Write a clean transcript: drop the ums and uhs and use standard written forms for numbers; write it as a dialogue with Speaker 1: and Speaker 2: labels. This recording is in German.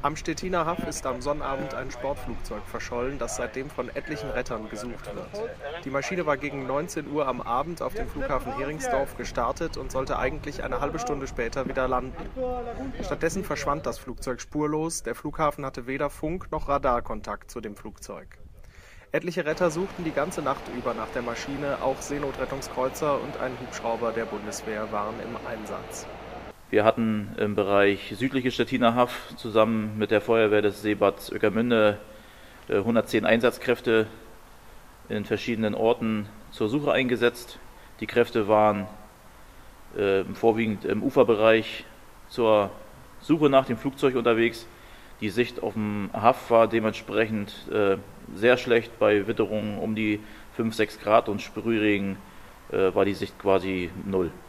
Speaker 1: Am Stettiner Haff ist am Sonnabend ein Sportflugzeug verschollen, das seitdem von etlichen Rettern gesucht wird. Die Maschine war gegen 19 Uhr am Abend auf dem Flughafen Heringsdorf gestartet und sollte eigentlich eine halbe Stunde später wieder landen. Stattdessen verschwand das Flugzeug spurlos, der Flughafen hatte weder Funk noch Radarkontakt zu dem Flugzeug. Etliche Retter suchten die ganze Nacht über nach der Maschine, auch Seenotrettungskreuzer und ein Hubschrauber der Bundeswehr waren im Einsatz.
Speaker 2: Wir hatten im Bereich südliche Stettiner Haff zusammen mit der Feuerwehr des Seebads Ueckermünde 110 Einsatzkräfte in verschiedenen Orten zur Suche eingesetzt. Die Kräfte waren vorwiegend im Uferbereich zur Suche nach dem Flugzeug unterwegs. Die Sicht auf dem Haff war dementsprechend sehr schlecht. Bei Witterungen um die 5-6 Grad und Sprühregen war die Sicht quasi null.